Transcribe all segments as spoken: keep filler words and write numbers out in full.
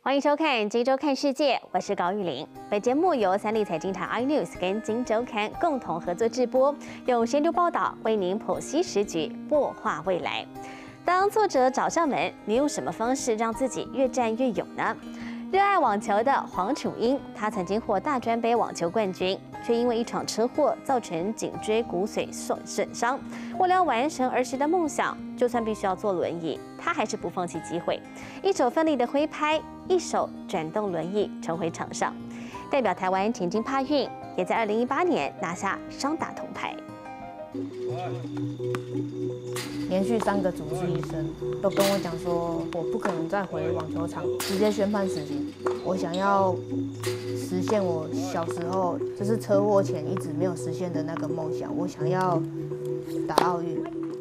欢迎收看《金周看世界》，我是高玉玲。本节目由三立财经台 iNews 跟《金周刊》共同合作制播，用深度报道为您剖析时局，擘画未来。当挫折找上门，你用什么方式让自己越战越勇呢？热爱网球的黄楚英，她曾经获大专杯网球冠军，却因为一场车祸造成颈椎骨髓损损伤。为了完成儿时的梦想，就算必须要坐轮椅，她还是不放弃机会，一手奋力的挥拍，一手转动轮椅重回场上，代表台湾前进帕运，也在二零一八年拿下双打铜牌。 连续三个主治医生都跟我讲说，我不可能再回网球场，直接宣判死刑。我想要实现我小时候就是车祸前一直没有实现的那个梦想，我想要打奥运。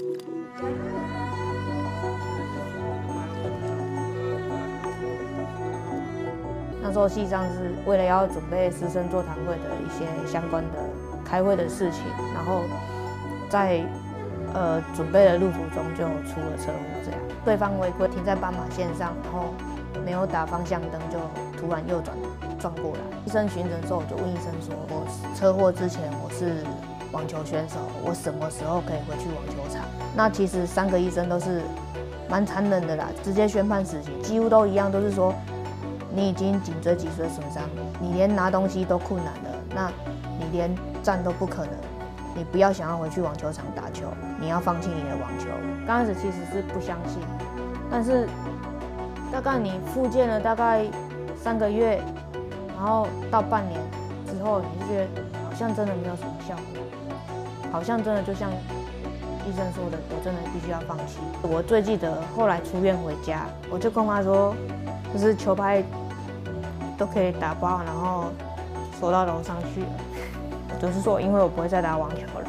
那时候系上是为了要准备师生座谈会的一些相关的开会的事情，然后在呃准备的路途中就出了车祸，这样对方违规停在斑马线上，然后没有打方向灯，就突然右转撞过来。医生巡诊的时候，我就问医生说：“我车祸之前我是网球选手，我什么时候可以回去网球场？”那其实三个医生都是蛮残忍的啦，直接宣判死刑，几乎都一样，都是说你已经颈椎脊髓损伤，你连拿东西都困难了，那你连站都不可能。你不要想要回去网球场打球，你要放弃你的网球。刚开始其实是不相信，但是大概你复健了大概三个月，然后到半年之后，你就觉得好像真的没有什么效果，好像真的就像医生说的，我真的必须要放弃。我最记得后来出院回家，我就跟他说，就是球拍都可以打爆，然后锁到楼上去了。就是说，因为我不会再打网球了。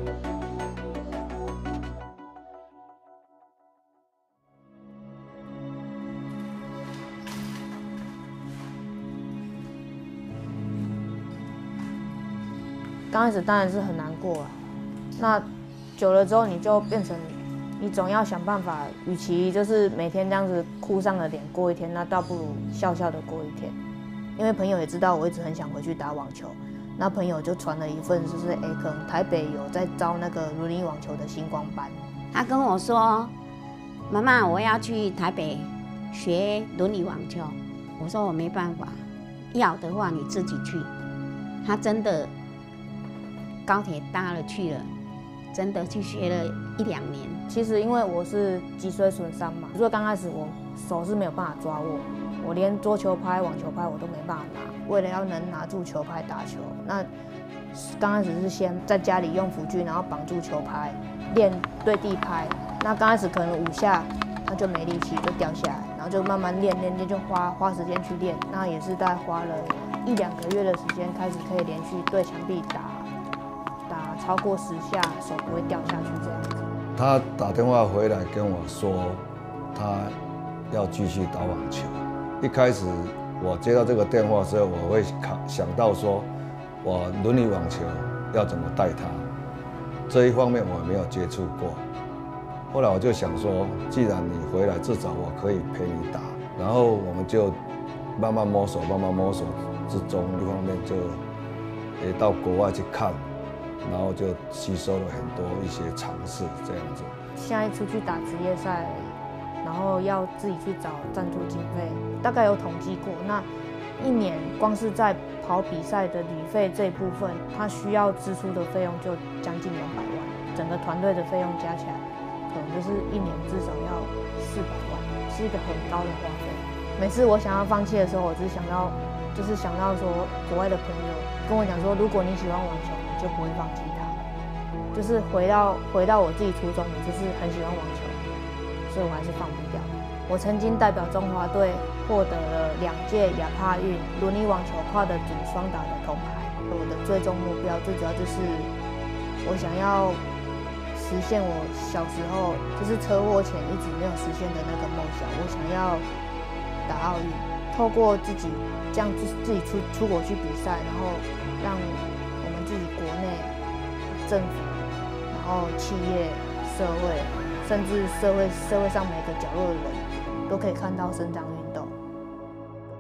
刚开始当然是很难过啊，那久了之后，你就变成你总要想办法，与其就是每天这样子哭丧着脸过一天，那倒不如笑笑的过一天。因为朋友也知道我一直很想回去打网球。那朋友就传了一份，就是哎，可能台北有在招那个轮椅网球的星光班。 他跟我说：“妈妈，我要去台北学轮椅网球。”我说我没办法，要的话你自己去。他真的高铁搭了去了，真的去学了一两年。 其实因为我是脊髓损伤嘛，所以刚开始我手是没有办法抓握，我连桌球拍、网球拍我都没办法拿。为了要能拿住球拍打球，那刚开始是先在家里用辅具，然后绑住球拍，练对地拍。那刚开始可能五下，他就没力气，就掉下来，然后就慢慢练练练，就花花时间去练。那也是大概花了一两个月的时间，开始可以连续对墙壁打打超过十下，手不会掉下去这样子。 他打电话回来跟我说，他要继续打网球。一开始我接到这个电话的时候，我会想到说，我轮椅网球要怎么带他，这一方面我没有接触过。后来我就想说，既然你回来，至少我可以陪你打。然后我们就慢慢摸索，慢慢摸索之中，一方面就也到国外去看，然后就吸收了很多一些常识这样子。 现在出去打职业赛，然后要自己去找赞助经费，大概有统计过，那一年光是在跑比赛的旅费这一部分，他需要支出的费用就将近两百万，整个团队的费用加起来，可能就是一年至少要四百万，是一个很高的花费。每次我想要放弃的时候，我只想到，就是想到说国外的朋友跟我讲说，如果你喜欢网球，你就不会放弃它。就是回到回到我自己初衷，我就是很喜欢网球。所以我还是放不掉。我曾经代表中华队获得了两届亚帕运轮椅网球跨的组双打的铜牌。我的最终目标，最主要就是我想要实现我小时候就是车祸前一直没有实现的那个梦想。我想要打奥运，透过自己这样自自己出出国去比赛，然后让我们自己国内政府，然后企业、社会。甚至社会社会上每个角落的人都可以看到身障运动。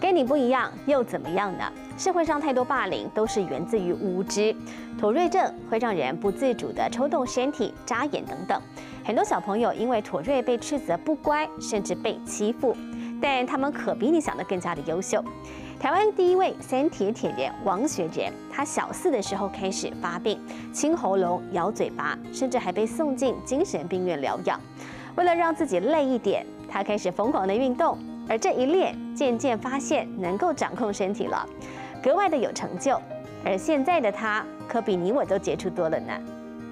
跟你不一样又怎么样呢？社会上太多霸凌都是源自于无知。妥瑞症会让人不自主地抽动身体、眨眼等等。很多小朋友因为妥瑞被斥责不乖，甚至被欺负，但他们可比你想的更加的优秀。台湾第一位三铁铁人王学仁，他小四的时候开始发病，清喉咙、咬嘴巴，甚至还被送进精神病院疗养。为了让自己累一点，他开始疯狂的运动，而这一练渐渐发现能够掌控身体了，格外的有成就。而现在的他，可比你我都杰出多了呢。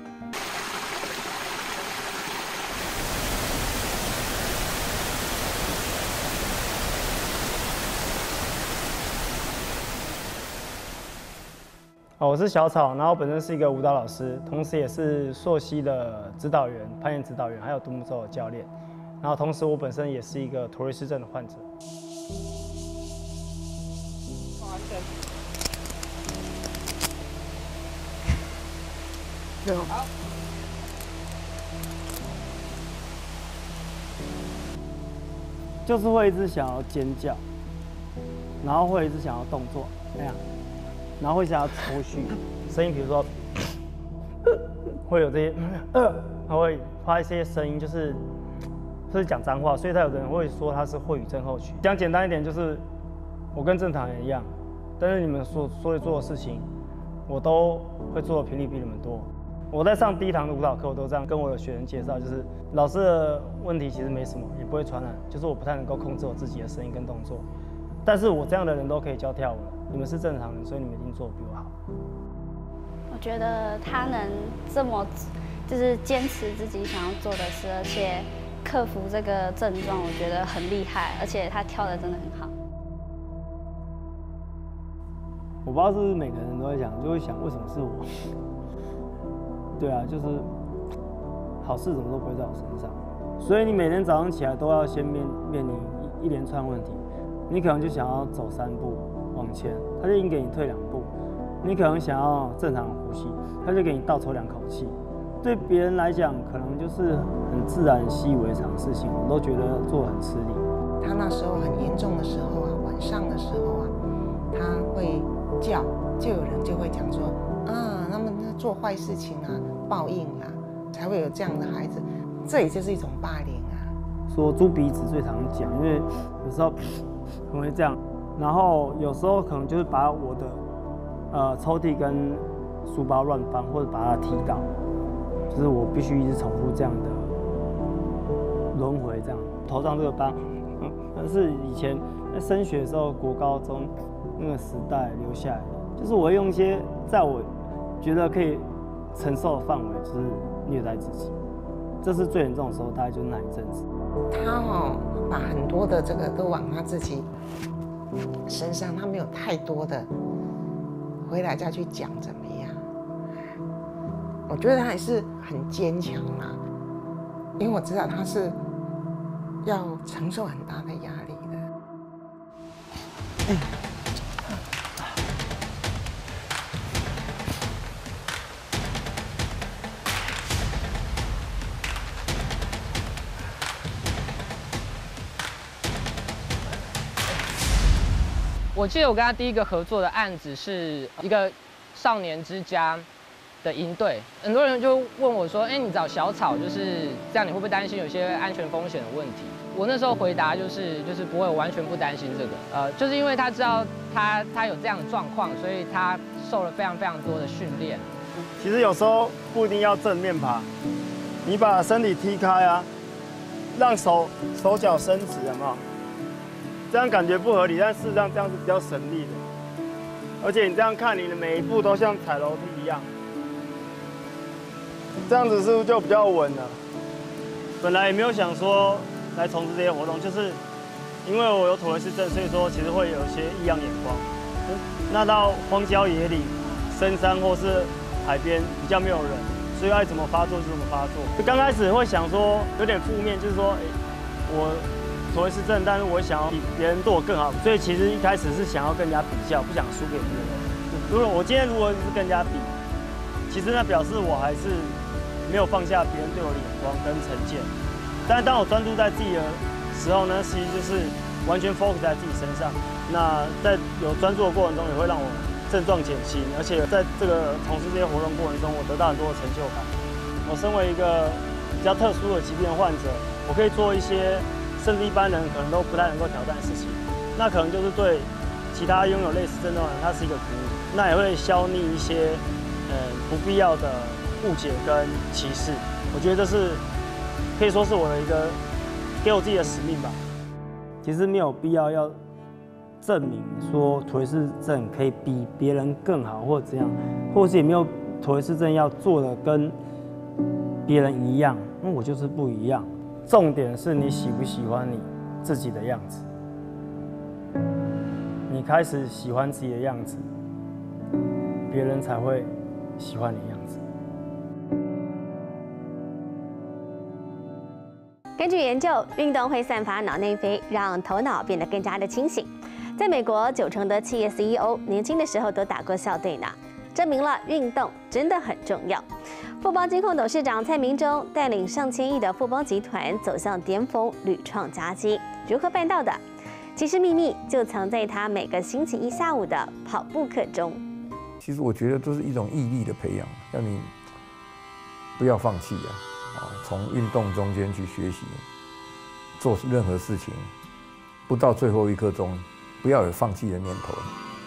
哦，我是小草，然后本身是一个舞蹈老师，同时也是溯溪的指导员、攀岩指导员，还有独木舟的教练。然后同时我本身也是一个妥瑞氏症的患者。 好。 就是会一直想要尖叫，然后会一直想要动作那样。然后会想要抽蓄声音，比如说会有这些，呃，他会发一些声音，就是就是讲脏话，所以他有的人会说他是秽语症候群。讲简单一点，就是我跟正常人一样，但是你们所所以做的事情，我都会做的频率比你们多。我在上第一堂的舞蹈课，我都这样跟我的学生介绍，就是老师的问题其实没什么，也不会传染，就是我不太能够控制我自己的声音跟动作。但是我这样的人都可以教跳舞了，你们是正常人，所以你们一定做得比我好。 我觉得他能这么就是坚持自己想要做的事，而且克服这个症状，我觉得很厉害，而且他跳的真的很好。 我不知道是不是每个人都会想，就会想为什么是我？对啊，就是好事怎么都不会在我身上，所以你每天早上起来都要先面面临一一连串问题。你可能就想要走三步往前，他就硬给你退两步；你可能想要正常呼吸，他就给你倒抽两口气。对别人来讲，可能就是很自然、习以为常的事情，我都觉得做很吃力。 他那时候很严重的时候啊，晚上的时候啊，他会叫，就有人就会讲说啊，他们做坏事情啊，报应啊，才会有这样的孩子，这也就是一种霸凌啊。 说猪鼻子最常讲，因为有时候。可能会这样，然后有时候可能就是把我的呃抽屉跟书包乱翻，或者把它踢倒，就是我必须一直重复这样的轮回，这样头上这个疤，嗯，那是以前在升学的时候，国高中那个时代留下来的，就是我会用一些在我觉得可以承受的范围，就是虐待自己，这是最严重的时候，大概就是那一阵子。 他哦，把很多的这个都往他自己身上，他没有太多的回来再去讲怎么样。我觉得他还是很坚强啦，因为我知道他是要承受很大的压力的。嗯我记得我跟他第一个合作的案子是一个少年之家的营队，很多人就问我说：“哎，你找小草就是这样，你会不会担心有些安全风险的问题？”我那时候回答就是就是不会，我完全不担心这个。呃，就是因为他知道他他有这样的状况，所以他受了非常非常多的训练。 其实有时候不一定要正面爬，你把身体踢开啊，让手手脚伸直，有没有？这样感觉不合理，但事实上这样是比较省力的，而且你这样看，你的每一步都像踩楼梯一样，这样子是不是就比较稳了？本来也没有想说来从事这些活动，就是因为我有妥瑞氏症，所以说其实会有一些异样眼光。那到荒郊野岭、深山或是海边比较没有人，所以爱怎么发作就怎么发作。就刚开始会想说有点负面，就是说，哎，我。妥瑞氏症，但是我想要比别人做得更好，所以其实一开始是想要跟人家比较，不想输给别人。如果我今天如果是跟人家比，其实那表示我还是没有放下别人对我的眼光跟成见。但是当我专注在自己的时候呢，其实就是完全 focus 在自己身上， 那在有专注的过程中，也会让我症状减轻，而且在这个从事这些活动过程中，我得到很多的成就感。我身为一个比较特殊的疾病的患者，我可以做一些甚至一般人可能都不太能够挑战的事情，那可能就是对其他拥有类似症状的人，它是一个鼓舞，那也会消弭一些呃不必要的误解跟歧视。我觉得这是可以说是我的一个给我自己的使命吧。其实没有必要要证明说颓氏症可以比别人更好，或者怎样，或者是也没有颓氏症要做的跟别人一样，那我就是不一样。重点是你喜不喜欢你自己的样子。你开始喜欢自己的样子，别人才会喜欢你的样子。 根据研究，运动会散发脑内啡，让头脑变得更加的清醒。在美国，九成的企业 C E O 年轻的时候都打过校队呢，证明了运动真的很重要。富邦金控董事长蔡明忠带领上千亿的富邦集团走向巅峰，屡创佳绩，如何办到的？其实秘密就藏在他每个星期一下午的跑步课中。 其实我觉得都是一种毅力的培养，让你不要放弃啊！啊，从运动中间去学习，做任何事情，不到最后一刻钟，不要有放弃的念头。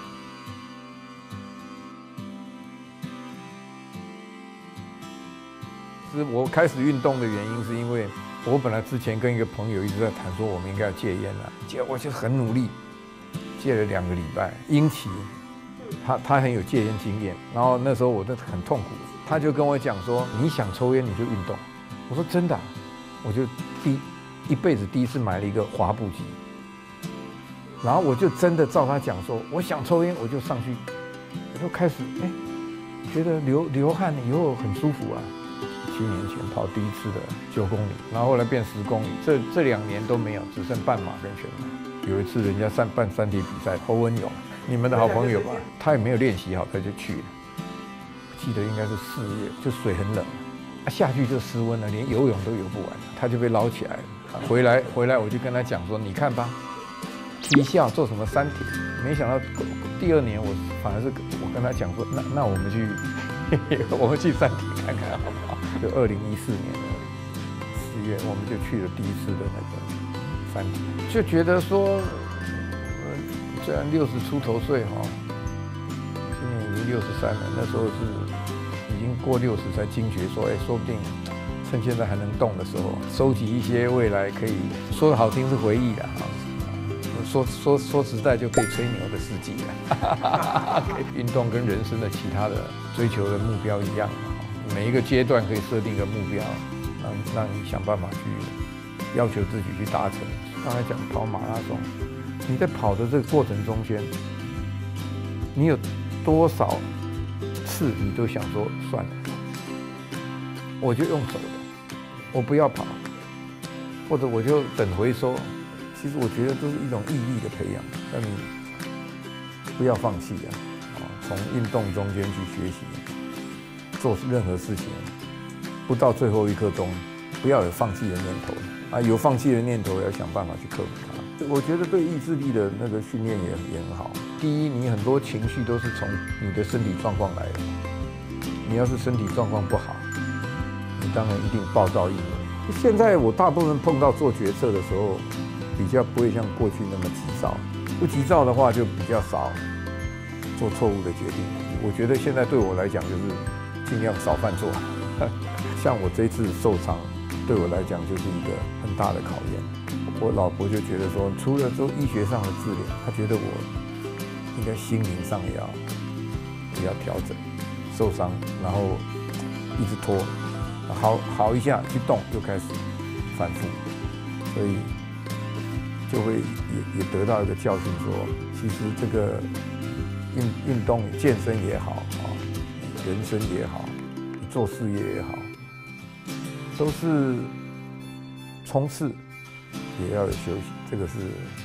是我开始运动的原因，是因为我本来之前跟一个朋友一直在谈说我们应该要戒烟了，结果我就很努力，戒了两个礼拜。英奇，他他很有戒烟经验，然后那时候我都很痛苦，他就跟我讲说，你想抽烟你就运动。我说真的啊，我就第一辈子第一次买了一个滑步机，然后我就真的照他讲说，我想抽烟我就上去，我就开始哎，觉得流流汗以后很舒服啊。七年前跑第一次的九公里，然后后来变十公里，这这两年都没有，只剩半马跟全马。有一次人家办办三铁比赛，侯文勇，你们的好朋友吧，他也没有练习好，他就去了。记得应该是四月，就水很冷，啊下去就失温了，连游泳都游不完，他就被捞起来了。回来回来我就跟他讲说，你看吧，踢校做什么三铁，没想到第二年我反而是我跟他讲说，那那我们去我们去三铁看看好不好？就二零一四年的四月，我们就去了第一次的那个三铁，就觉得说，呃，虽然六十出头岁哈，今年已经六十三了，那时候是已经过六十才惊觉说，哎，说不定趁现在还能动的时候，收集一些未来可以说的好听是回忆的哈，说说说实在就可以吹牛的事迹了。运动跟人生的其他的追求的目标一样。每一个阶段可以设定一个目标，让让你想办法去要求自己去达成。刚才讲跑马拉松，你在跑的这个过程中间，你有多少次你都想说算了，我就用走的，我不要跑，或者我就等回收。其实我觉得这是一种毅力的培养，让你不要放弃啊！从运动中间去学习。做任何事情，不到最后一刻钟，不要有放弃的念头啊！有放弃的念头，要想办法去克服它。我觉得对意志力的那个训练也也很好。第一，你很多情绪都是从你的身体状况来的。你要是身体状况不好，你当然一定暴躁易怒。现在我大部分碰到做决策的时候，比较不会像过去那么急躁。不急躁的话，就比较少做错误的决定。我觉得现在对我来讲就是。尽量少犯错，像我这次受伤，对我来讲就是一个很大的考验。我老婆就觉得说，除了做医学上的治疗，她觉得我应该心灵上也要也要调整。受伤，然后一直拖，好好一下去动，又开始反复，所以就会也也得到一个教训说，其实这个运运动、健身也好啊。人生也好，你做事业也好，都是冲刺，也要有休息。这个是，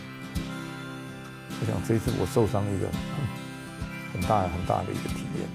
我想这一次我受伤一个很大很大的一个体验。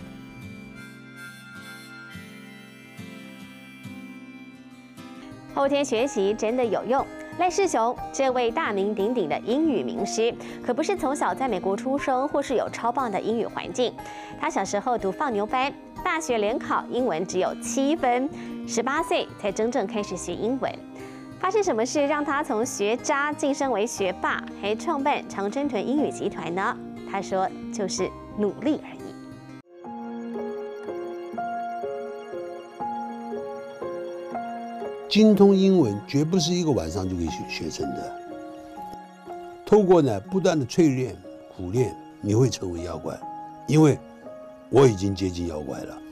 后天学习真的有用。 赖世雄这位大名鼎鼎的英语名师，可不是从小在美国出生，或是有超棒的英语环境。他小时候读放牛班，大学联考英文只有七分，十八岁才真正开始学英文。发生什么事让他从学渣晋升为学霸，还创办常春藤英语集团呢？他说，就是努力而已。 精通英文绝不是一个晚上就可以学学成的，透过呢不断的淬炼、苦练，你会成为妖怪。因为我已经接近妖怪了。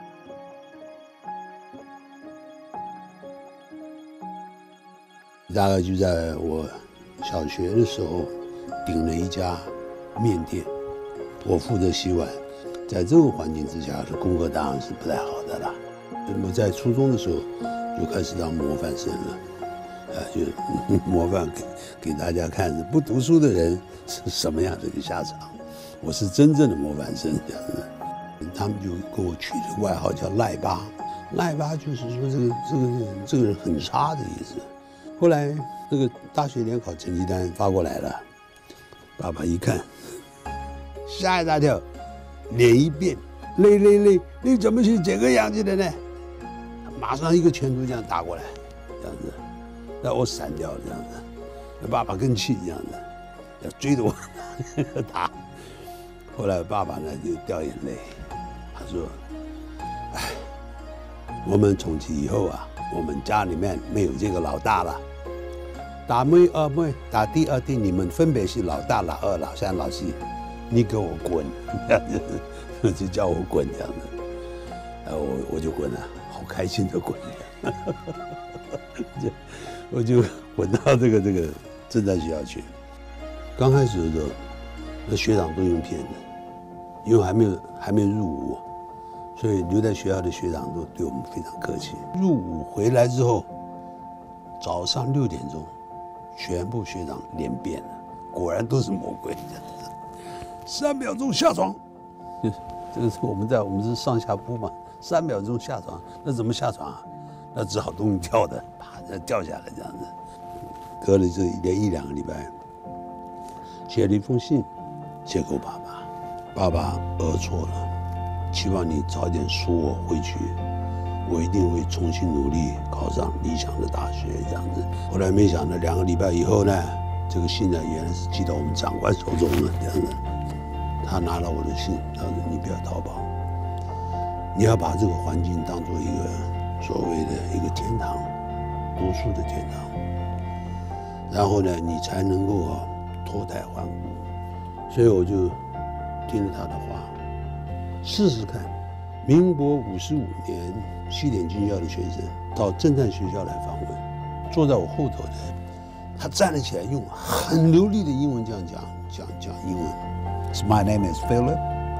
大概就在我小学的时候，顶了一家面店，我负责洗碗。在这个环境之下，是功课当然是不太好的啦。我在初中的时候就开始当模范生了，啊，就模范给给大家看，不读书的人是什么样的一个下场。我是真正的模范生这样子，他们就给我取了个外号叫赖巴，赖巴就是说这个这个这个人很差的意思。后来那个大学联考成绩单发过来了，爸爸一看，吓一大跳，脸一变，累累累，你怎么是这个样子的呢？马上一个拳头这样打过来，这样子，让我闪掉这样子，那爸爸更气这样子，要追着我打。后来爸爸呢就掉眼泪，他说：“哎，我们从此以后啊，我们家里面没有这个老大了。大妹、二妹、大弟、二弟，你们分别是老大、老二、老三、老四，你给我滚！”这样子就叫我滚这样子，然后我我就滚了，好开心的滚，就我就滚到这个这个正在学校去。刚开始的时候，那学长都用骗的。因为还没有还没有入伍，所以留在学校的学长都对我们非常客气。入伍回来之后，早上六点钟，全部学长脸变了，果然都是魔鬼。三秒钟下床，这个是我们在我们是上下铺嘛，三秒钟下床，那怎么下床啊？那只好东西跳的，啪，掉下来这样子。隔了这连一两个礼拜，写了一封信，写给我爸爸。爸爸儿错了，希望你早点赎我回去，我一定会重新努力考上理想的大学这样子。后来没想到两个礼拜以后呢，这个信呢原来是寄到我们长官手中了这样子。他拿到我的信，他说：“你不要逃跑，你要把这个环境当做一个所谓的一个天堂，读书的天堂，然后呢，你才能够脱胎换骨。”所以我就听了他的话，试试看。民国五十五年，西点军校的学生到侦探学校来访问，坐在我后头的，他站了起来，用很流利的英文这样讲讲讲英文。My name is Philip.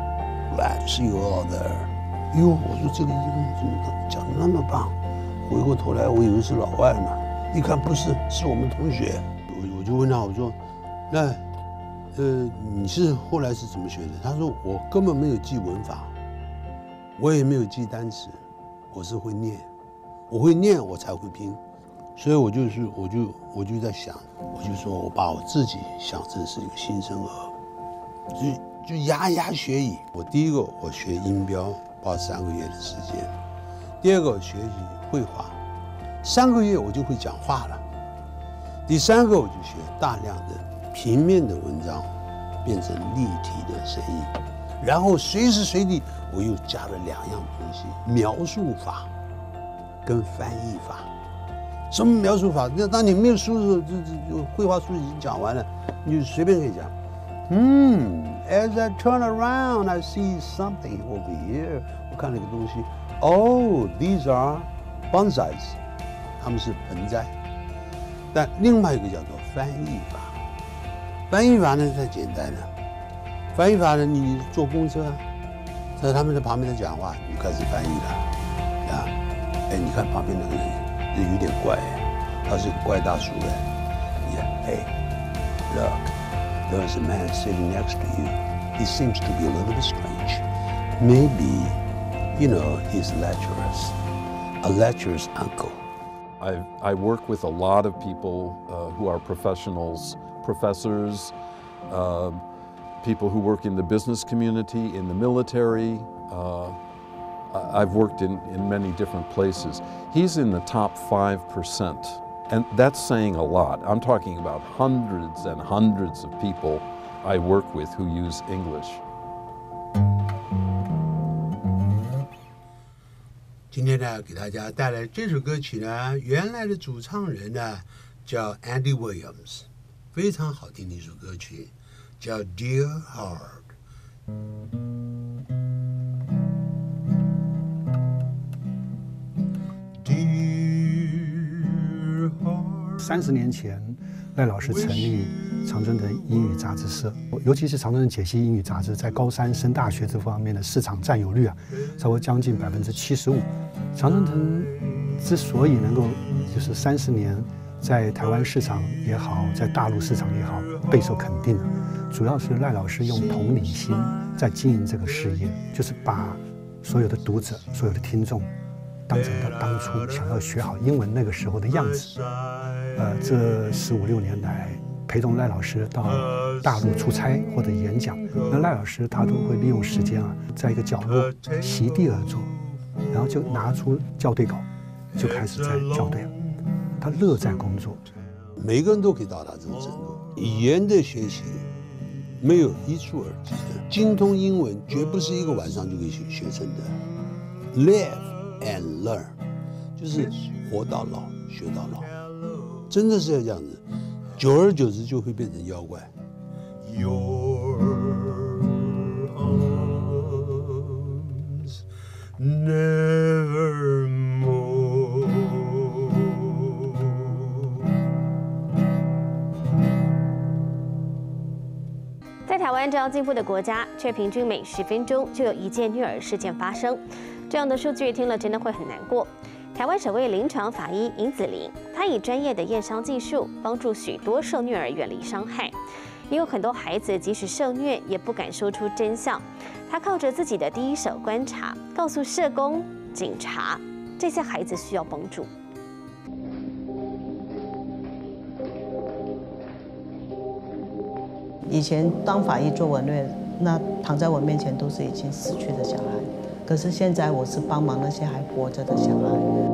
Glad to see you all there. 哟，我说这个英文怎么讲得那么棒？回过头来，我以为是老外嘛，一看不是，是我们同学。我我就问他，我说，那。呃，你是后来是怎么学的？他说我根本没有记文法，我也没有记单词，我是会念，我会念我才会拼，所以我就是我就我就在想，我就说我把我自己想成是一个新生儿，就就牙牙学语。我第一个我学音标，花三个月的时间；第二个我学习绘画，三个月我就会讲话了；第三个我就学大量的。平面的文章变成立体的声音，然后随时随地我又加了两样东西：描述法跟翻译法。什么描述法？那当你没有书的时候，就就绘画书已经讲完了，你就随便可以讲。嗯 ，As I turn around, I see something over here。我看了一个东西。Oh, these are bonsais， 他们是盆栽。但另外一个叫做翻译法。翻译法呢太简单了，翻译法呢，你坐公车，在他们在旁边在讲话，你就开始翻译了，啊，哎，你看旁边那个人有点怪，他是个怪大叔哎，呀，嘿 ，Look, there's a man sitting next to you. He seems to be a little bit strange. Maybe, you know, he's lecherous, a lecherous uncle. I've, I work with a lot of people uh, who are professionals, professors, uh, people who work in the business community, in the military. Uh, I've worked in, in many different places. He's in the top five percent, and that's saying a lot. I'm talking about hundreds and hundreds of people I work with who use English. 今天呢，给大家带来这首歌曲呢，原来的主唱人呢叫 Andy Williams， 非常好听的一首歌曲，叫 Dear Heart。 三十年前，赖老师成立常春藤英语杂志社，尤其是常春藤解析英语杂志，在高三升大学这方面的市场占有率啊，超过将近百分之七十五。常春藤之所以能够就是三十年在台湾市场也好，在大陆市场也好备受肯定的，主要是赖老师用同理心在经营这个事业，就是把所有的读者、所有的听众当成他当初想要学好英文那个时候的样子。呃，这十五六年来，陪同赖老师到大陆出差或者演讲，那赖老师他都会利用时间啊，在一个角落席地而坐，然后就拿出校对稿，就开始在校对了。他乐在工作。 每个人都可以到达这个程度。语言的学习没有一蹴而就的，精通英文绝不是一个晚上就可以学学成的。Live and learn， 就是活到老学到老，真的是要这样子。久而久之就会变成妖怪。Your arms nevermore。 在台湾这样进步的国家，却平均每十分钟就有一件虐儿事件发生，这样的数据听了真的会很难过。台湾首位临床法医尹子玲，她以专业的验伤技术，帮助许多受虐儿远离伤害。也有很多孩子即使受虐，也不敢说出真相。她靠着自己的第一手观察，告诉社工、警察，这些孩子需要帮助。 以前当法医做文虐，那躺在我面前都是已经死去的小孩。可是现在我是帮忙那些还活着的小孩。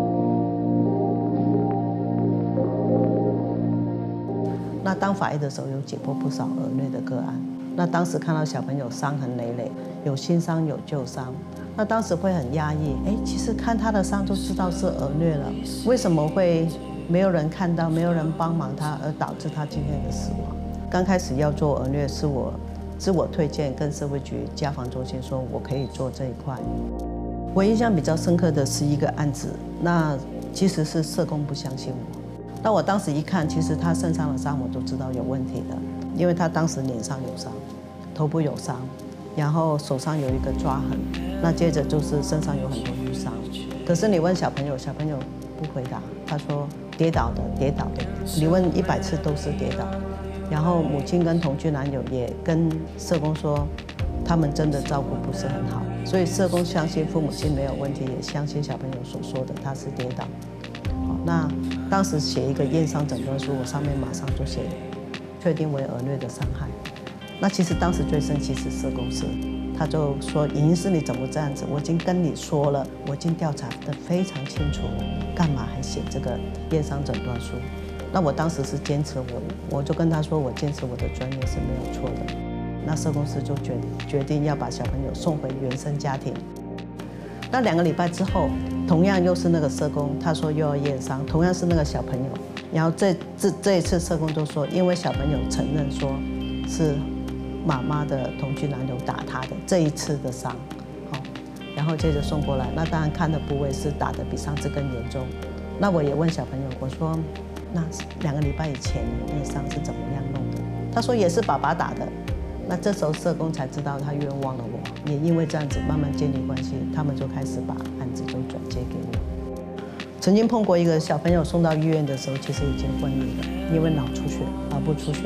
那当法医的时候，有解剖不少儿虐的个案。那当时看到小朋友伤痕累累，有新伤有旧伤，那当时会很压抑。哎，其实看他的伤就知道是儿虐了，为什么会没有人看到，没有人帮忙他，而导致他今天的死亡？刚开始要做儿虐是我自我推荐，跟社会局家防中心说我可以做这一块。我印象比较深刻的是一个案子，那其实是社工不相信我。那我当时一看，其实他身上的伤我都知道有问题的，因为他当时脸上有伤，头部有伤，然后手上有一个抓痕，那接着就是身上有很多淤伤。可是你问小朋友，小朋友不回答，他说跌倒的，跌倒的。你问一百次都是跌倒。然后母亲跟同居男友也跟社工说，他们真的照顾不是很好，所以社工相信父母亲没有问题，也相信小朋友所说的他是跌倒。好，那当时写一个验伤诊断书，我上面马上就写确定为儿虐的伤害。那其实当时最生气是社工师，他就说尹医师你怎么这样子？我已经跟你说了，我已经调查得非常清楚了，干嘛还写这个验伤诊断书？那我当时是坚持我，我就跟他说，我坚持我的专业是没有错的。那社工师就决决定要把小朋友送回原生家庭。那两个礼拜之后，同样又是那个社工，他说又要验伤，同样是那个小朋友。然后这这这一次社工就说，因为小朋友承认说是妈妈的同居男友打他的这一次的伤，好，然后接着送过来。那当然看的部位是打得比上次更严重。那我也问小朋友，我说。那两个礼拜以前那伤是怎么样弄的？他说也是爸爸打的。那这时候社工才知道他冤枉了我，也因为这样子慢慢建立关系，他们就开始把案子都转接给我。曾经碰过一个小朋友送到医院的时候，其实已经昏迷了，因为脑出血、脑部出血。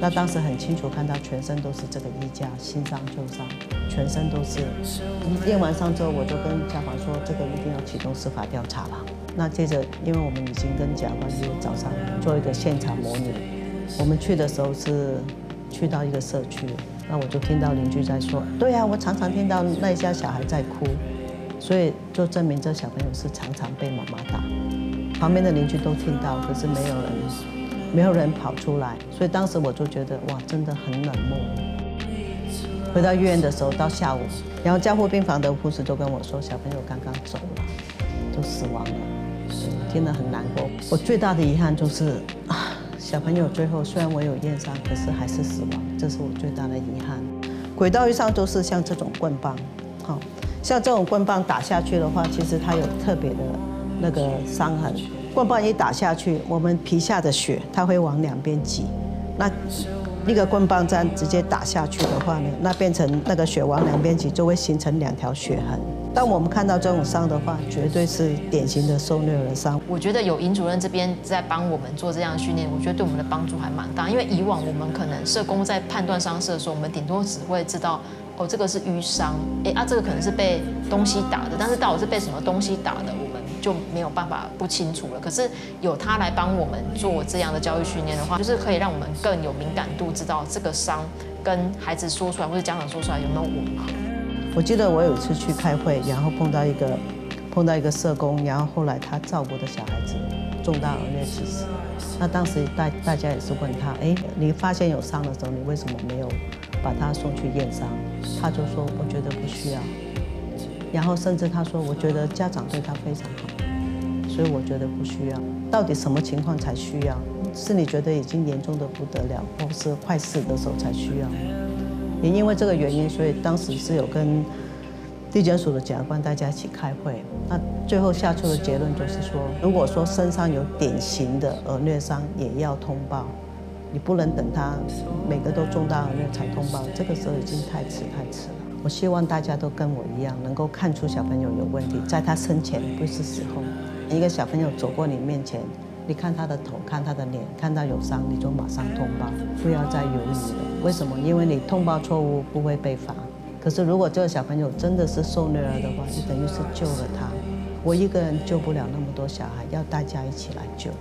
那当时很清楚看到全身都是这个衣架，新伤旧伤，全身都是。验完伤之后，我就跟家访说，这个一定要启动司法调查了。那接着，因为我们已经跟检察官约早上做一个现场模拟，我们去的时候是去到一个社区，那我就听到邻居在说，对啊，我常常听到那一家小孩在哭，所以就证明这小朋友是常常被妈妈打。旁边的邻居都听到，可是没有人，没有人跑出来，所以当时我就觉得哇，真的很冷漠。回到医院的时候，到下午，然后加护病房的护士都跟我说，小朋友刚刚走了，就死亡了，听得很难过。我最大的遗憾就是啊，小朋友最后虽然我有验伤，可是还是死亡，这是我最大的遗憾。轨道遇上都是像这种棍棒，好，像这种棍棒打下去的话，其实它有特别的那个伤痕。棍棒一打下去，我们皮下的血它会往两边挤，那一个棍棒这样直接打下去的话呢，那变成那个血往两边挤，就会形成两条血痕。当我们看到这种伤的话，绝对是典型的受虐儿伤。 我觉得有尹主任这边在帮我们做这样的训练，我觉得对我们的帮助还蛮大。因为以往我们可能社工在判断伤势的时候，我们顶多只会知道哦，这个是淤伤，哎啊，这个可能是被东西打的，但是到底是被什么东西打的，我们就没有办法不清楚了。可是有他来帮我们做这样的教育训练的话，就是可以让我们更有敏感度，知道这个伤跟孩子说出来或者家长说出来有没有吻合。 我记得我有一次去开会，然后碰到一个碰到一个社工，然后后来他照顾的小孩子重大恶劣致死。那当时大大家也是问他，哎，你发现有伤的时候，你为什么没有把他送去验伤？他就说，我觉得不需要。然后甚至他说，我觉得家长对他非常好，所以我觉得不需要。到底什么情况才需要？是你觉得已经严重的不得了，或是快死的时候才需要？也因为这个原因，所以当时是有跟地检署的检察官大家一起开会。那最后下出的结论就是说，如果说身上有典型的儿虐伤，也要通报。你不能等他每个都重大儿虐才通报，这个时候已经太迟太迟了。我希望大家都跟我一样，能够看出小朋友有问题，在他生前，不是死后。一个小朋友走过你面前，你看他的头，看他的脸，看到有伤，你就马上通报，不要再犹豫了。为什么？因为你通报错误不会被罚。可是如果这个小朋友真的是受虐儿的话，你等于是救了他。我一个人救不了那么多小孩，要大家一起来救。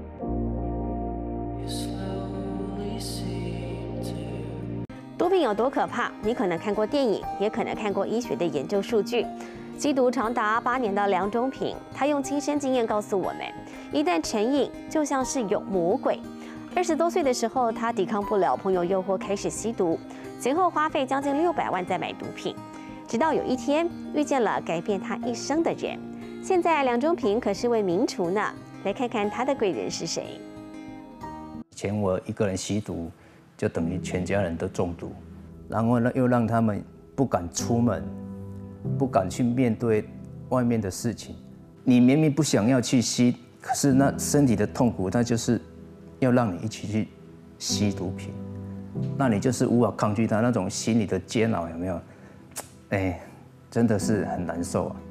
毒品有多可怕？你可能看过电影，也可能看过医学的研究数据。吸毒长达八年的梁中平，他用亲身经验告诉我们，一旦成瘾，就像是有魔鬼。二十多岁的时候，他抵抗不了朋友诱惑，开始吸毒，前后花费将近六百万在买毒品。直到有一天，遇见了改变他一生的人。现在梁中平可是位名厨呢，来看看他的贵人是谁。 以前我一个人吸毒，就等于全家人都中毒，然后呢，又让他们不敢出门，不敢去面对外面的事情。你明明不想要去吸，可是那身体的痛苦，那就是要让你一起去吸毒品，那你就是无法抗拒它那种心理的煎熬，有没有？哎，真的是很难受啊。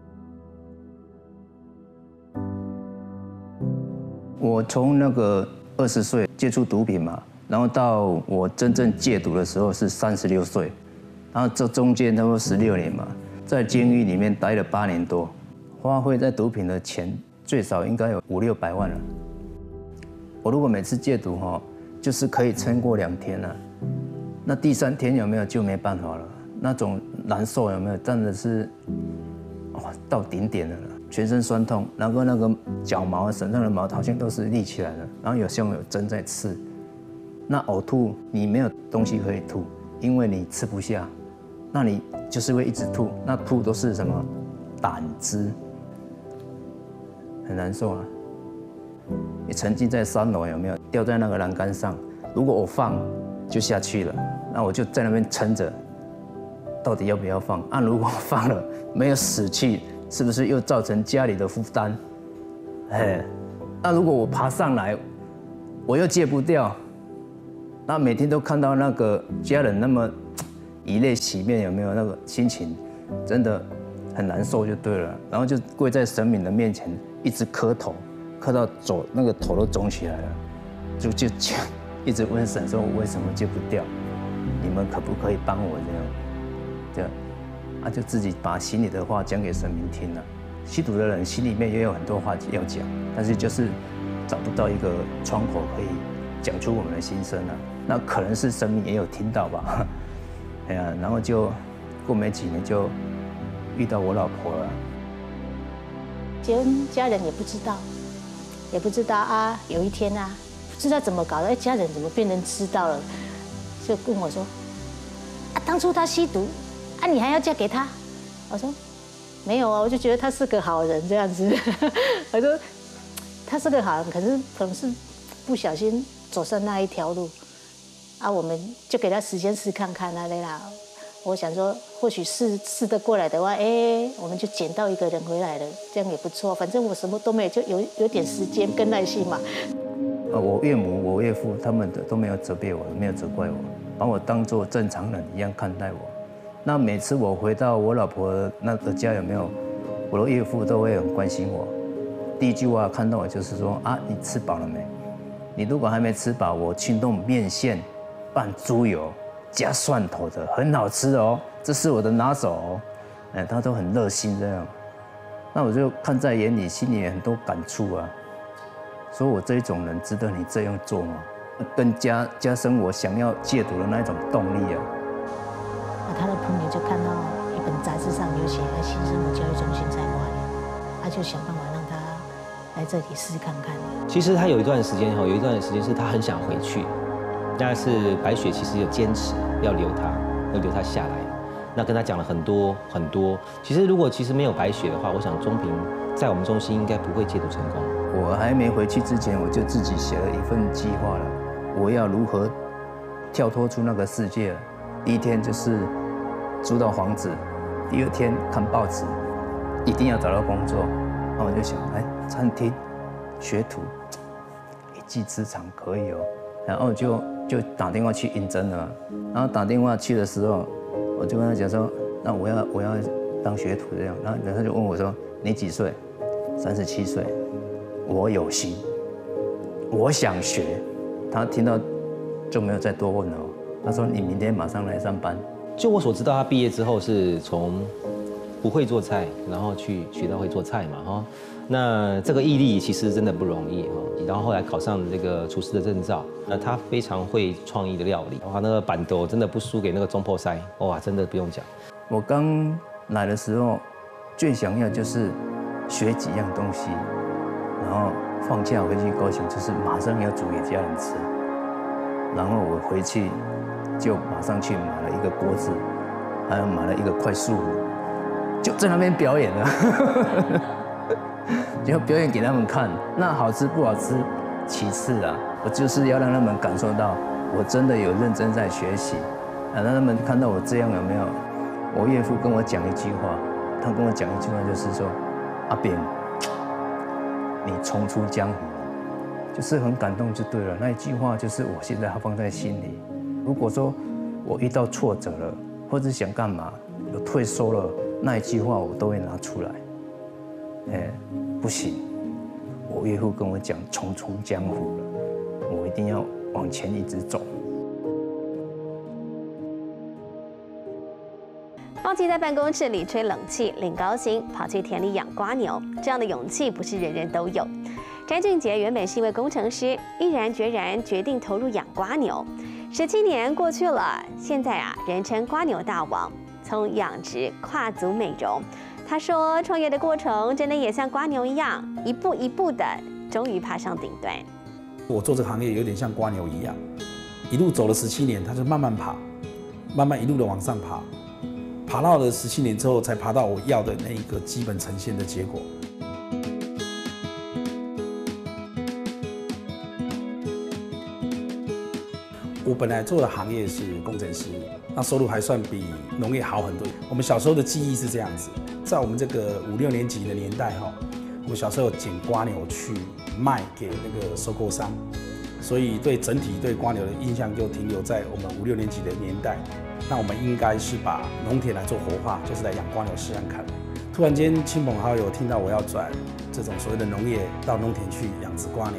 我从那个二十岁接触毒品嘛，然后到我真正戒毒的时候是三十六岁，然后这中间差不多十六年嘛，在监狱里面待了八年多，花费在毒品的钱最少应该有五六百万了。我如果每次戒毒哈，就是可以撑过两天了，那第三天有没有就没办法了，那种难受有没有真的是哇到顶点了，全身酸痛，然后那个脚毛、身上的毛好像都是立起来了，然后有像有针在刺。那呕吐你没有东西可以吐，因为你吃不下，那你就是会一直吐，那吐都是什么胆汁，很难受啊。你沉浸在三楼有没有吊在那个栏杆上？如果我放就下去了，那我就在那边撑着，到底要不要放？啊，如果放了没有死去，是不是又造成家里的负担？哎，那如果我爬上来，我又戒不掉，那每天都看到那个家人那么以泪洗面，有没有那个心情？真的很难受就对了。然后就跪在神明的面前，一直磕头。磕到走那个头都肿起来了，就就一直问神说，我为什么戒不掉？你们可不可以帮我这样？这样，啊，就自己把心里的话讲给神明听了。吸毒的人心里面也有很多话要讲，但是就是找不到一个窗口可以讲出我们的心声啊。那可能是神明也有听到吧，哎呀，然后就过没几年就遇到我老婆了。 结婚家人也不知道，也不知道啊。有一天啊，不知道怎么搞的，家人怎么变成知道了，就跟我说：“啊，当初他吸毒，啊，你还要嫁给他？”我说：“没有啊，我就觉得他是个好人这样子。”我说：“他是个好人，可是可能是不小心走上那一条路，啊，我们就给他时间试看看啊，对啦。”我想说，或许试试得过来的话，哎，我们就捡到一个人回来了，这样也不错。反正我什么都没有，就有有点时间跟耐心嘛。 呃，我岳母、我岳父他们的都没有责备我，没有责怪我，把我当作正常人一样看待我。那每次我回到我老婆那个家，有没有，我的岳父都会很关心我。第一句话看到我就是说啊，你吃饱了没？你如果还没吃饱，我去弄面线拌猪油。加蒜头的很好吃哦，这是我的拿手哦，哎，他都很热心这样，那我就看在眼里，心里也很多感触啊。说我这一种人值得你这样做吗？更加加深我想要戒毒的那种动力啊。 那他的朋友就看到一本杂志上有写在新生活教育中心在花莲，他就想办法让他来这里试看看。 其实他有一段时间哈，有一段时间是他很想回去。但是白雪其实有坚持要留他，要留他下来。那跟他讲了很多很多。其实如果其实没有白雪的话，我想中平在我们中心应该不会戒毒成功。 我还没回去之前，我就自己写了一份计划了。我要如何跳脱出那个世界？第一天就是租到房子，第二天看报纸，一定要找到工作。那我就想，哎，餐厅、学徒，一技之长可以哦。然后就就打电话去应征了，然后打电话去的时候，我就跟他讲说，那我要我要当学徒这样，然后他就问我说，你几岁？三十七岁，我有心，我想学。他听到就没有再多问了，他说你明天马上来上班。 就我所知道，他毕业之后是从不会做菜，然后去学到会做菜嘛，哈。那这个毅力其实真的不容易哈，然后后来考上了这个厨师的证照，那他非常会创意的料理，哇，那个板豆真的不输给那个中破塞，哇，真的不用讲。 我刚来的时候，最想要就是学几样东西，然后放假回去高雄就是马上要煮给家人吃，然后我回去就马上去买了一个锅子，还有买了一个快速炉，就在那边表演了。就表演给他们看，那好吃不好吃其次啊，我就是要让他们感受到我真的有认真在学习，啊，让他们看到我这样有没有？我岳父跟我讲一句话，他跟我讲一句话就是说，阿扁，你重出江湖，就是很感动就对了。那一句话就是我现在放在心里。如果说我遇到挫折了，或者想干嘛有退缩了，那一句话我都会拿出来。哎，不行，我岳父跟我讲重出江湖了，我一定要往前一直走。 放弃在办公室里吹冷气领高薪，跑去田里养瓜牛，这样的勇气不是人人都有。詹俊杰原本是一位工程师，毅然决然决定投入养瓜牛。十七年过去了，现在啊，人称瓜牛大王，从养殖跨足美容。他说，创业的过程真的也像瓜牛一样，一步一步的，终于爬上顶端。 我做这个行业有点像瓜牛一样，一路走了十七年，他就慢慢爬，慢慢一路的往上爬，爬到了十七年之后，才爬到我要的那一个基本呈现的结果。我本来做的行业是工程师，那收入还算比农业好很多。我们小时候的记忆是这样子，在我们这个五六年级的年代哈，我小时候捡瓜牛去卖给那个收购商，所以对整体对瓜牛的印象就停留在我们五六年级的年代。那我们应该是把农田来做活化，就是来养瓜牛试看看。突然间亲朋好友听到我要转这种所谓的农业到农田去养殖瓜牛，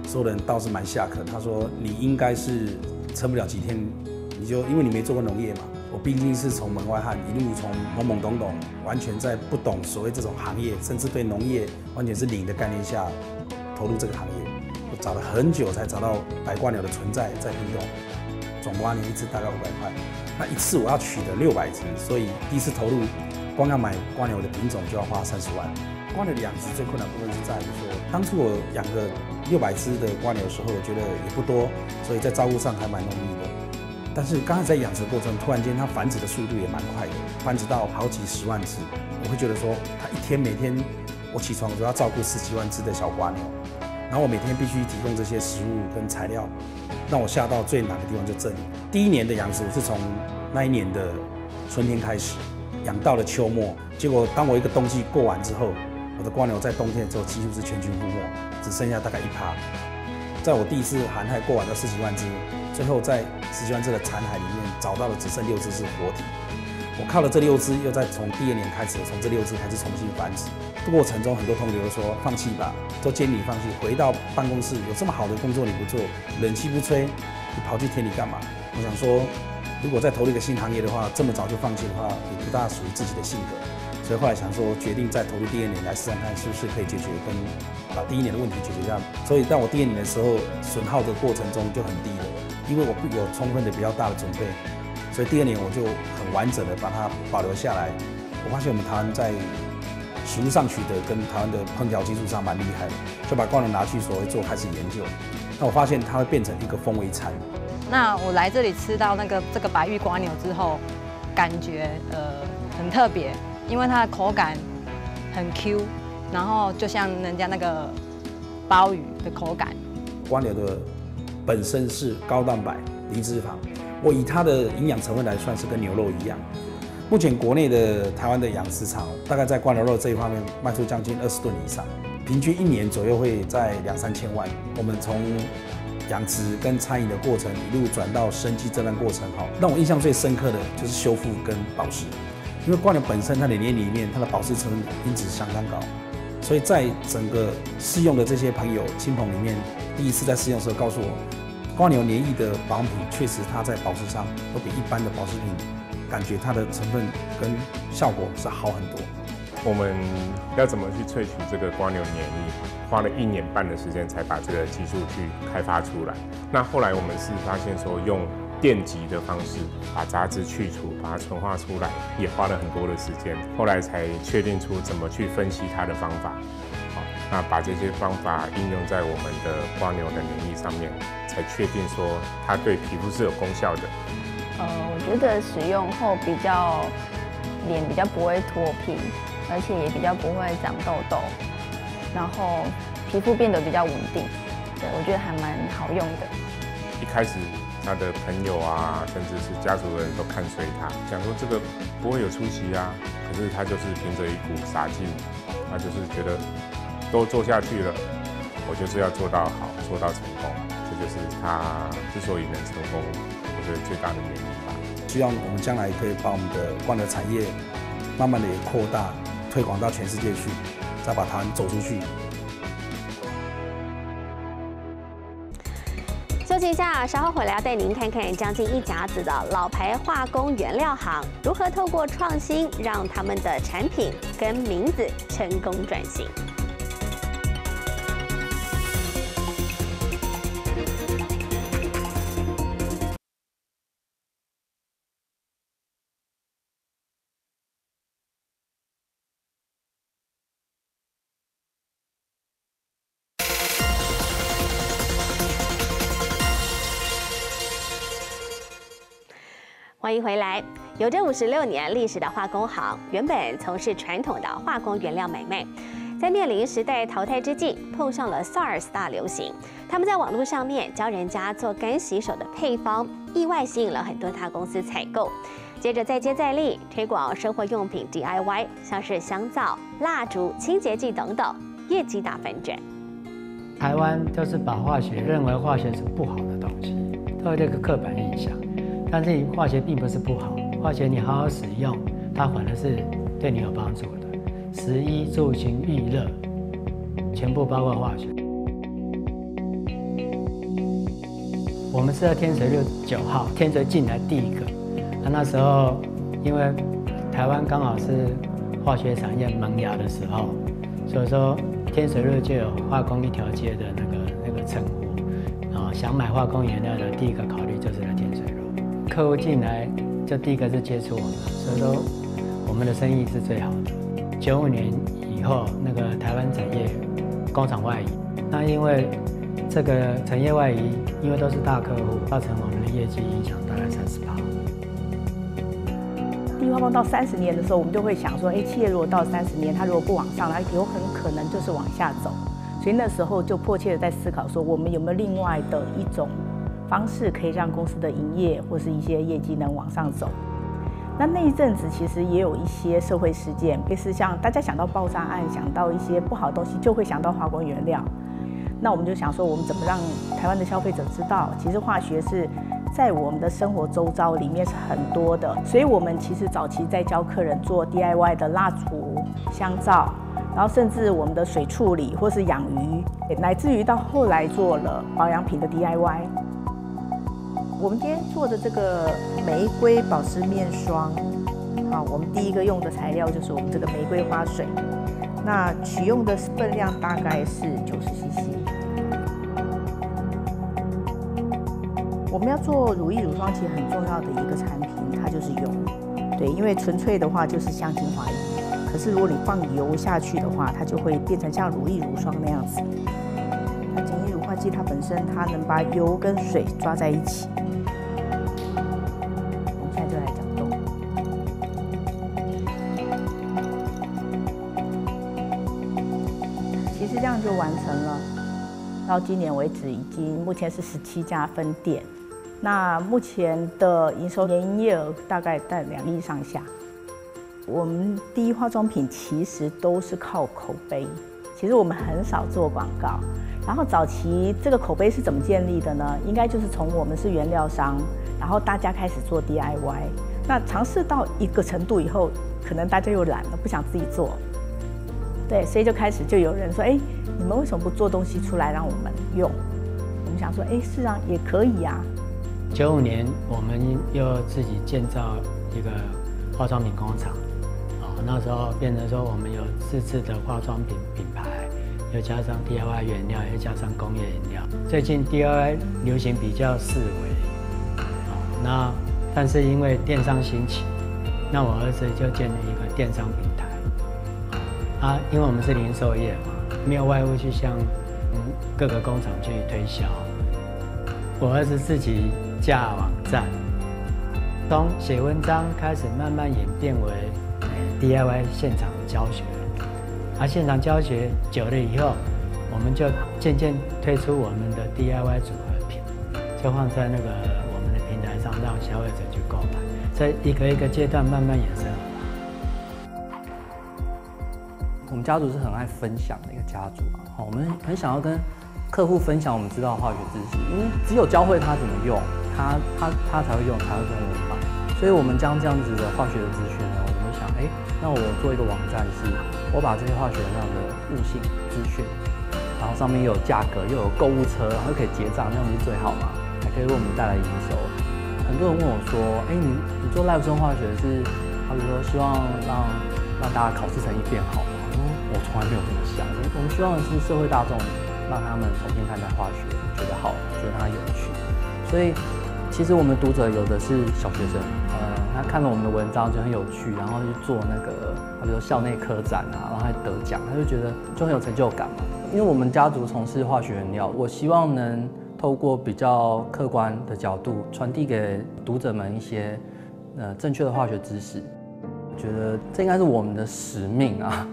所有人倒是蛮下课。他说你应该是撑不了几天，你就因为你没做过农业嘛。我毕竟是从门外汉一路从懵懵懂懂，完全在不懂所谓这种行业，甚至对农业完全是零的概念下投入这个行业。我找了很久才找到白瓜牛的存在在屏东，总瓜牛一只大概五百块，那一次我要取得六百只，所以第一次投入，光要买瓜牛的品种就要花三十万。瓜牛的养殖最困难部分是在于说，当初我养个六百只的瓜牛的时候，我觉得也不多，所以在照顾上还蛮容易的。但是刚才在养殖过程，突然间它繁殖的速度也蛮快的，繁殖到好几十万只，我会觉得说，它一天每天我起床都要照顾十几万只的小瓜牛，然后我每天必须提供这些食物跟材料，让我下到最难的地方就这里。第一年的养殖我是从那一年的春天开始，养到了秋末，结果当我一个冬季过完之后，我的瓜牛在冬天之后几乎是全军覆没，只剩下大概一趴。在我第一次寒害过完的十几万只，最后在十几万只的残骸里面找到了只剩六只是活体。我靠了这六只，又再从第二年开始，从这六只开始重新繁殖。过程中很多同学都说放弃吧，都建议你放弃，回到办公室有这么好的工作你不做，冷气不吹，你跑去田里干嘛？我想说，如果再投入一个新行业的话，这么早就放弃的话，也不大属于自己的性格。所以后来想说，决定再投入第二年来试看看，是不是可以解决跟把第一年的问题解决掉。所以当我第二年的时候，损耗的过程中就很低了，因为我有充分的比较大的准备，所以第二年我就很完整的把它保留下来。我发现我们台湾在食物上取得跟台湾的烹调技术上蛮厉害的，就把瓜牛拿去所谓做开始研究。那我发现它会变成一个风味餐。 那我来这里吃到那个这个白玉瓜牛之后，感觉呃很特别。因为它的口感很 Q， 然后就像人家那个鲍鱼的口感。 瓜牛的本身是高蛋白、低脂肪，我以它的营养成分来算是跟牛肉一样。目前国内的台湾的养殖场大概在瓜牛肉这一方面卖出将近二十吨以上，平均一年左右会在两三千万。我们从养殖跟餐饮的过程一路转到生技这段过程，哈，让我印象最深刻的就是修复跟保湿。因为瓜牛本身它的黏里面，它的保湿成分因子相当高，所以在整个试用的这些朋友亲朋里面，第一次在试用的时候告诉我，瓜牛黏液的保养品确实它在保湿上都比一般的保湿品，感觉它的成分跟效果是好很多。 我们要怎么去萃取这个瓜牛黏液？花了一年半的时间才把这个技术去开发出来。那后来我们是发现说用电极的方式把杂质去除，把它纯化出来，也花了很多的时间。后来才确定出怎么去分析它的方法。好，那把这些方法应用在我们的瓜牛的黏液上面，才确定说它对皮肤是有功效的。 呃，我觉得使用后比较脸比较不会脱皮，而且也比较不会长痘痘，然后皮肤变得比较稳定。对，我觉得还蛮好用的。 一开始他的朋友啊，甚至是家族的人都看衰他，想说这个不会有出息啊。可是他就是凭着一股傻劲，他就是觉得都做下去了，我就是要做到好，做到成功。这就是他之所以能成功，我觉得最大的原因吧。 希望我们将来可以把我们的瓜牛产业慢慢的也扩大，推广到全世界去，再把台湾走出去。 休息一下，稍后回来要带您看看将近一甲子的老牌化工原料行如何透过创新，让他们的产品跟名字成功转型。欢迎回来。有着五十六年历史的化工行，原本从事传统的化工原料买卖，在面临时代淘汰之际，碰上了 SARS 大流行。他们在网络上面教人家做干洗手的配方，意外吸引了很多大公司采购。接着再接再厉，推广生活用品 D I Y， 像是香皂、蜡烛、清洁剂等等，业绩大反转。 台湾就是把化学认为化学是不好的东西，都有这个刻板印象。但是化学并不是不好，化学你好好使用，它反而是对你有帮助的。食衣住行娱乐，全部包括化学。 我们是在天水路九号，天水进来第一个。啊，那时候因为台湾刚好是化学产业萌芽的时候，所以说天水路就有化工一条街的那个那个称呼。啊，想买化工原料的第一个考虑就是在天水路。客户进来就第一个是接触我们，所以说我们的生意是最好的。九五年以后，那个台湾产业工厂外移，那因为这个产业外移，因为都是大客户，造成我们的业绩影响大概三十趴。 第一化工到三十年的时候，我们就会想说，哎，企业如果到三十年，它如果不往上，它有很可能就是往下走。所以那时候就迫切的在思考说，我们有没有另外的一种方式，可以让公司的营业或是一些业绩能往上走。那那一阵子其实也有一些社会事件，类似像大家想到爆炸案，想到一些不好的东西，就会想到化工原料。那我们就想说，我们怎么让台湾的消费者知道，其实化学是在我们的生活周遭里面是很多的。所以我们其实早期在教客人做 D I Y 的蜡烛、香皂，然后甚至我们的水处理或是养鱼，乃至于到后来做了保养品的 D I Y。我们今天做的这个玫瑰保湿面霜，好，我们第一个用的材料就是我们这个玫瑰花水，那取用的分量大概是九十 C C。我们要做乳液乳霜，其实很重要的一个产品，它就是油。对，因为纯粹的话就是像精华液，可是如果你放油下去的话，它就会变成像乳液乳霜那样子。那简易乳化剂它本身它能把油跟水抓在一起。我们现在就来搅动。其实这样就完成了。到今年为止，已经目前是十七家分店。那目前的营收年营业额大概在两亿上下。我们第一化妆品其实都是靠口碑，其实我们很少做广告。然后早期这个口碑是怎么建立的呢？应该就是从我们是原料商，然后大家开始做 D I Y。那尝试到一个程度以后，可能大家又懒了，不想自己做。对，所以就开始就有人说，哎，你们为什么不做东西出来让我们用？我们想说，哎，是啊，也可以啊。 九五年，我们又自己建造一个化妆品工厂，哦，那时候变成说我们有自制的化妆品品牌，又加上 D I Y 原料，又加上工业饮料。最近 D I Y 流行比较式微，哦，那但是因为电商兴起，那我儿子就建了一个电商平台，哦，啊，因为我们是零售业嘛，没有外物去向嗯各个工厂去推销，我儿子自己架网站，从写文章开始慢慢演变为 D I Y 现场教学，而现场教学久了以后，我们就渐渐推出我们的 D I Y 组合品，就放在那个我们的平台上，让消费者去购买，在一个一个阶段慢慢衍生。 我们家族是很爱分享的一个家族啊，我们很想要跟客户分享我们知道的化学知识，因为只有教会他怎么用，他他他才会用，才会跟我们买。所以我们将这样子的化学的资讯呢，我们想，哎，那我做一个网站，是我把这些化学原料的物性资讯，然后上面又有价格，又有购物车，然后又可以结账，这样不是最好吗？还可以为我们带来营收。很多人问我说，哎，你你做 Live 生化学是，好比说希望让让大家考试成绩变好吗？我从来没有这么想，我们希望的是社会大众让他们重新看待化学，觉得好，觉得它有趣。所以其实我们读者有的是小学生，呃，他看了我们的文章就很有趣，然后去做那个，比如校内科展啊，然后还得奖，他就觉得就很有成就感嘛。因为我们家族从事化学原料，我希望能透过比较客观的角度传递给读者们一些呃正确的化学知识，我觉得这应该是我们的使命啊。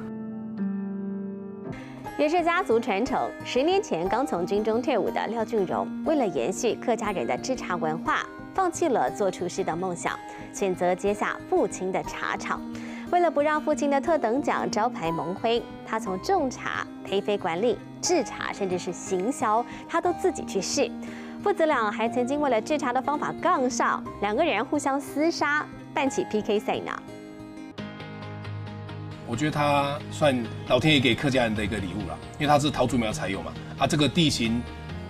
也是家族传承。十年前刚从军中退伍的廖俊荣，为了延续客家人的制茶文化，放弃了做厨师的梦想，选择接下父亲的茶厂。为了不让父亲的特等奖招牌蒙灰，他从种茶、培肥管理、制茶，甚至是行销，他都自己去试。父子俩还曾经为了制茶的方法杠上，两个人互相厮杀，办起 P K 赛呢。 我觉得它算老天爷给客家人的一个礼物啦，因为它是桃竹苗才有嘛，啊，这个地形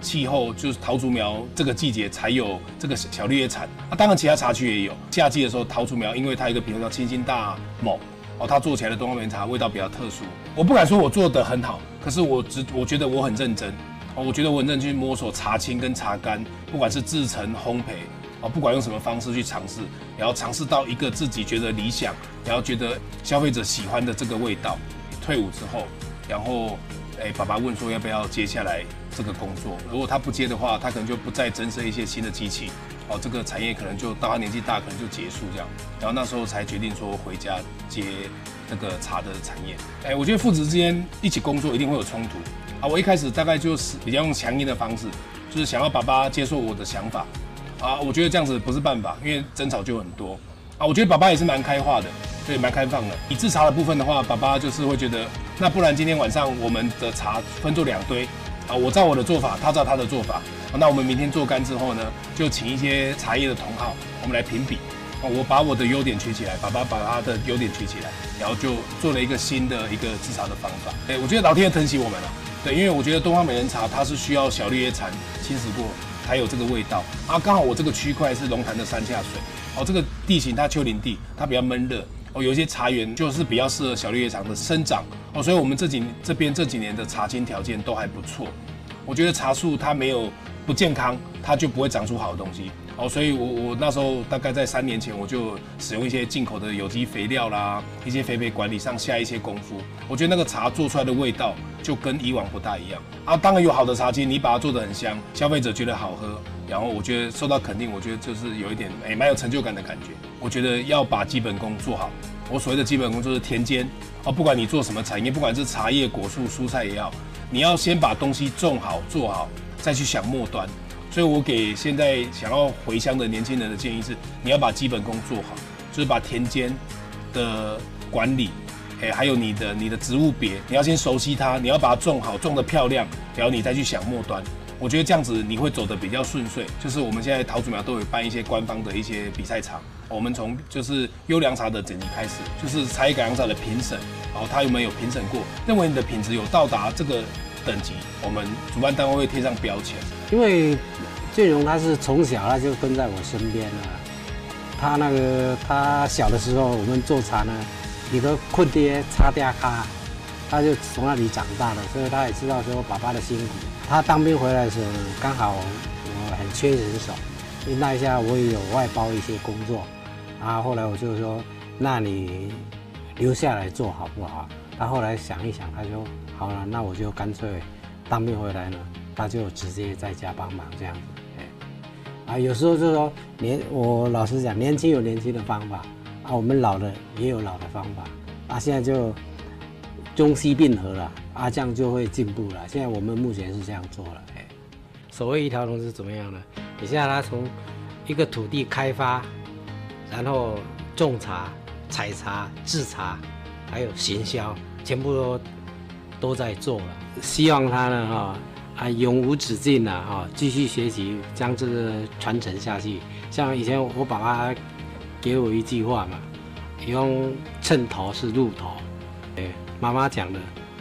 气候就是桃竹苗这个季节才有这个小绿叶产。啊，当然其他茶区也有。夏季的时候，桃竹苗因为它有一个品种叫清新大某，哦，它做起来的东方棉茶味道比较特殊。我不敢说我做的很好，可是我只我觉得我很认真。哦，我觉得我很认真去摸索茶青跟茶干，不管是制成、烘焙，哦，不管用什么方式去尝试，也要尝试到一个自己觉得理想，然后觉得消费者喜欢的这个味道。退伍之后，然后，哎，爸爸问说要不要接下来这个工作，如果他不接的话，他可能就不再增设一些新的机器，哦，这个产业可能就到他年纪大，可能就结束这样。然后那时候才决定说回家接这个茶的产业。哎，我觉得父子之间一起工作一定会有冲突啊。我一开始大概就是比较用强硬的方式，就是想要爸爸接受我的想法啊。我觉得这样子不是办法，因为争吵就很多啊。我觉得爸爸也是蛮开化的。对，蛮开放的。以制茶的部分的话，爸爸就是会觉得，那不然今天晚上我们的茶分做两堆，啊，我照我的做法，他照他的做法，啊，那我们明天做干之后呢，就请一些茶叶的同好，我们来评比，啊，我把我的优点取起来，爸爸把他的优点取起来，然后就做了一个新的一个制茶的方法。哎，我觉得老天爷疼惜我们了，对，因为我觉得东方美人茶它是需要小绿叶蝉侵蚀过才有这个味道，啊，刚好我这个区块是龙潭的山下水，哦，这个地形它丘陵地，它比较闷热。哦，有一些茶园就是比较适合小绿叶茶的生长哦，所以我们这几这边这几年的茶青条件都还不错。我觉得茶树它没有不健康，它就不会长出好的东西哦。所以我我那时候大概在三年前，我就使用一些进口的有机肥料啦，一些肥培管理上下一些功夫。我觉得那个茶做出来的味道就跟以往不大一样啊。当然有好的茶青，你把它做得很香，消费者觉得好喝。然后我觉得受到肯定，我觉得就是有一点哎，蛮有成就感的感觉。我觉得要把基本功做好。我所谓的基本功就是田间哦，不管你做什么产业，不管是茶叶、果树、蔬菜也好，你要先把东西种好、做好，再去想末端。所以我给现在想要回乡的年轻人的建议是，你要把基本功做好，就是把田间的管理，哎，还有你的你的植物别，你要先熟悉它，你要把它种好，种得漂亮，然后你再去想末端。我觉得这样子你会走得比较顺遂。就是我们现在桃竹苗都有办一些官方的一些比赛场，我们从就是优良茶的等级开始，就是茶叶改良茶的评审，然后他有没有评审过，认为你的品质有到达这个等级，我们主办单位会贴上标签。 因为俊荣他是从小他就跟在我身边了，他那个他小的时候我们做茶呢，你的困爹插嗲咖，他就从那里长大的，所以他也知道说爸爸的辛苦。他当兵回来的时候，刚好我很缺人手，那一下我也有外包一些工作，然后后来我就说，那你留下来做好不好？他后来想一想，他说好了，那我就干脆当兵回来呢，他就直接在家帮忙这样子。啊，有时候就说年，我老实讲，年轻有年轻的方法，啊，我们老的也有老的方法，啊，现在就中西并合了，啊，这样就会进步了。现在我们目前是这样做了，哎，所谓一条龙是怎么样呢？你现在他从一个土地开发，然后种茶、采茶、制茶，还有行销，全部都都在做了。希望他呢，哈、哦。啊，永无止境的哈，继续学习，将这个传承下去。像以前我爸爸给我一句话嘛，用秤头是路头，哎，妈妈讲的，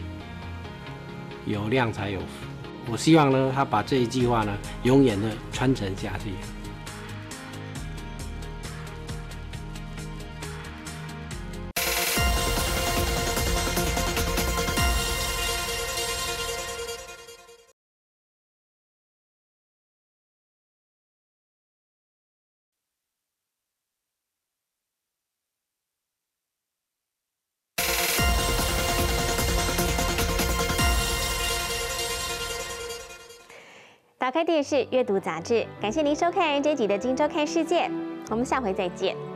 有量才有福。我希望呢，他把这一句话呢，永远的传承下去。 打开电视，阅读杂志，感谢您收看这集的《今周看世界》，我们下回再见。